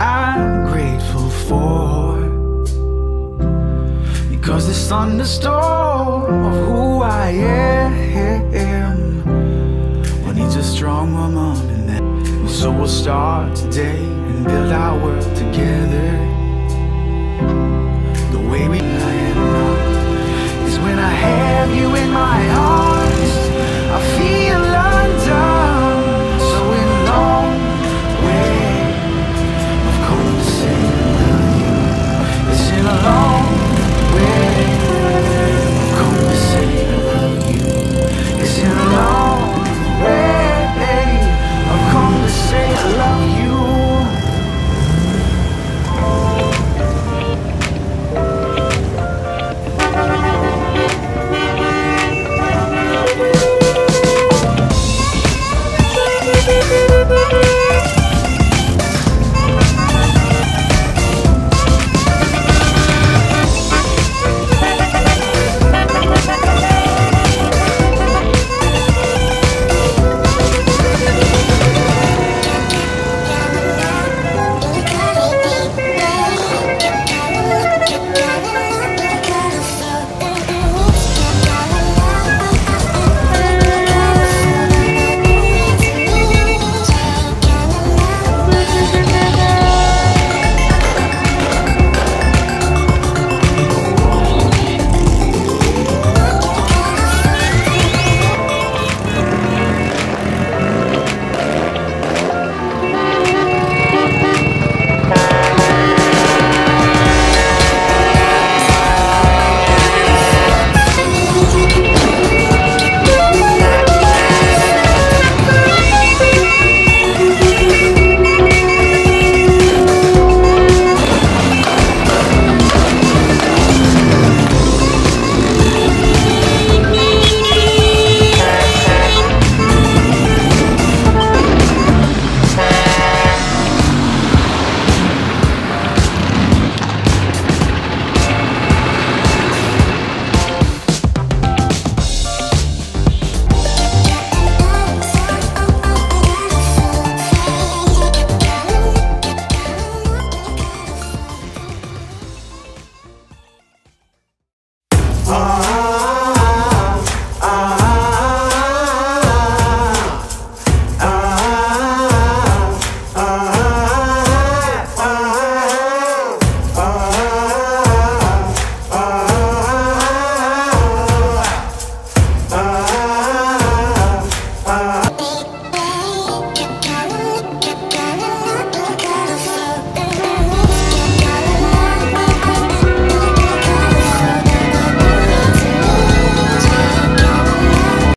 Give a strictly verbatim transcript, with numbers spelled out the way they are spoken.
I'm grateful for, because this thunderstorm of who I am, well, needs a strong woman in that. So we'll start today and build our world together. The way we am now is when I have you in my arms. I feel